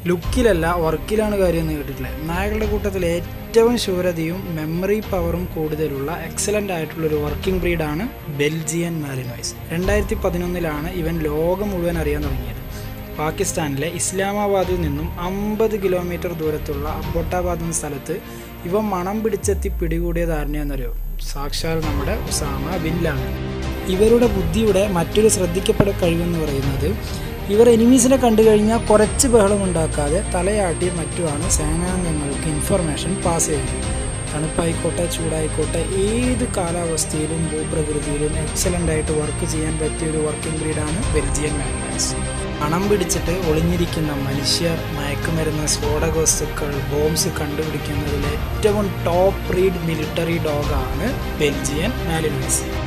ലുക്കിലല്ല വർക്കിലാണ് കാര്യം എന്ന് കേട്ടിട്ടില്ല. നായകളുടെ കൂട്ടത്തിൽ ഏറ്റവും ശൂരതയും മെമ്മറി പവറും കൂടുതലുള്ള എക്സലൻ്റ് ആയിട്ടുള്ളൊരു വർക്കിംഗ് ബ്രീഡാണ് ബെൽജിയൻ മാലിനോയ്സ്. 2011 ഇവൻ ലോകം മുഴുവൻ അറിയാൻ തുടങ്ങിയത്. പാകിസ്ഥാനിലെ ഇസ്ലാമാബാദിൽ നിന്നും 50 കിലോമീറ്റർ ദൂരത്തുള്ള അബോട്ടാബാദ് എന്ന സ്ഥലത്ത് ഇവ മണം പിടിച്ചെത്തി പിടികൂടിയ ധാരണയെന്നറിയോ? സാക്ഷാൽ നമ്മുടെ ഉസാമ ബിൻ ലാദൻ. ഇവരുടെ ബുദ്ധിയുടെ മറ്റൊരു ശ്രദ്ധിക്കപ്പെട്ട കഴിവെന്ന് പറയുന്നത് ഇവർ എനിമീസിനെ കണ്ടു കഴിഞ്ഞാൽ കുറച്ച് ബഹളം ഉണ്ടാക്കാതെ തലയാട്ടി മറ്റുമാണ് സേനാംഗങ്ങൾക്ക് ഇൻഫർമേഷൻ പാസ് ചെയ്യുന്നത്. തണുപ്പായിക്കോട്ടെ ചൂടായിക്കോട്ടെ ഏത് കാലാവസ്ഥയിലും ഭൂപ്രകൃതിയിലും എക്സലൻ്റ് ആയിട്ട് വർക്ക് ചെയ്യാൻ പറ്റിയൊരു വർക്കിംഗ് ബ്രീഡാണ് ബെൽജിയൻ മാലിനോയ്സ്. പണം പിടിച്ചിട്ട് ഒളിഞ്ഞിരിക്കുന്ന മനുഷ്യർ, മയക്കുമരുന്ന്, സ്ഫോടക വസ്തുക്കൾ, ബോംബ്സ് കണ്ടുപിടിക്കുന്നതിൽ ഏറ്റവും ടോപ്പ് ബ്രീഡ് മിലിറ്ററി ഡോഗാണ് ബെൽജിയൻ മാലിനോയ്സ്.